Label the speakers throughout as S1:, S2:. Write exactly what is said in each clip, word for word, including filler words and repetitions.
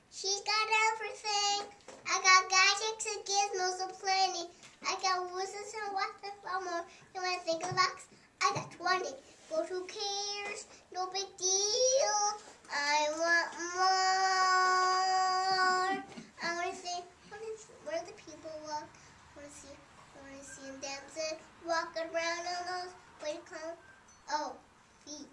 S1: She's got everything. I got gadgets and gizmos aplenty. I got wizards and weapons for more. And when I think of box, I got twenty. But who cares? No big deal. I want more. I want to see, what is, where the people walk. I want to see, I want to see them dancing, walking around on those. Wait to come. Oh, feet.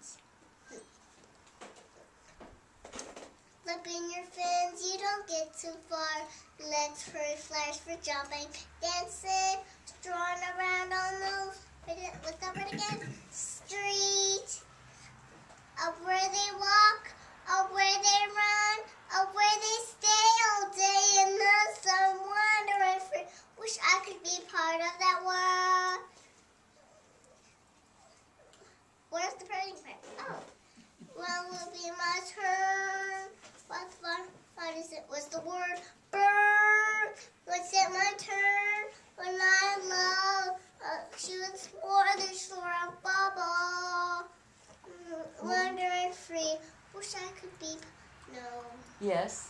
S1: Flip in your fins, you don't get too far. Legs for flash for jumping, dancing, strolling around on those. What's that word again? Street. Up where they walk, up where they run, up where they stay all day in the sun, wandering free. Wish I could be part of that world. Where's the party part? Oh. Well, it will be my turn. What's fun? What is it? What's the word? Bird. What's it my turn? When I love, uh, she was more than sure a bubble. Mm, wandering free. Wish I could be. No.
S2: Yes.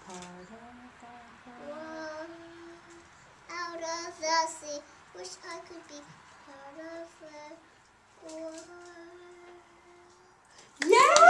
S1: One out of the sea. Wish I could be part of the world.
S2: Yeah!